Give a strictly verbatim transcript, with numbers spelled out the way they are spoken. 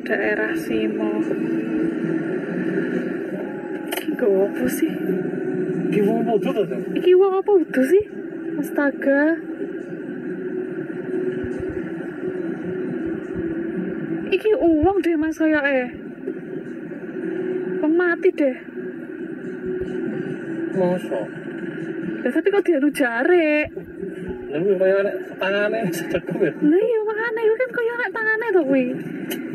daerah Simo. Iki apa sih? Iki wong apa tuh? Iki wong apa udah sih? Astaga. Iki uang deh mas kayak eh. Wong mati deh. Masa? Ya tapi kok dianu jare. Lalu kayak nek tangane sedekap ya. Lah iya makane kan koyo nek tangane to kuwi.